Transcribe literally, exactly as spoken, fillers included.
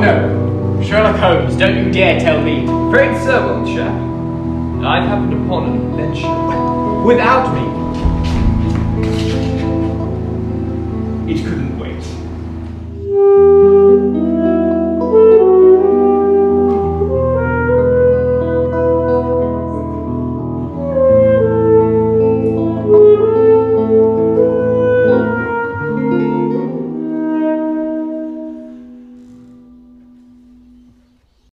no! Sherlock Holmes, don't you dare tell me! Afraid so, old chap. I've happened upon an adventure. Without me, it could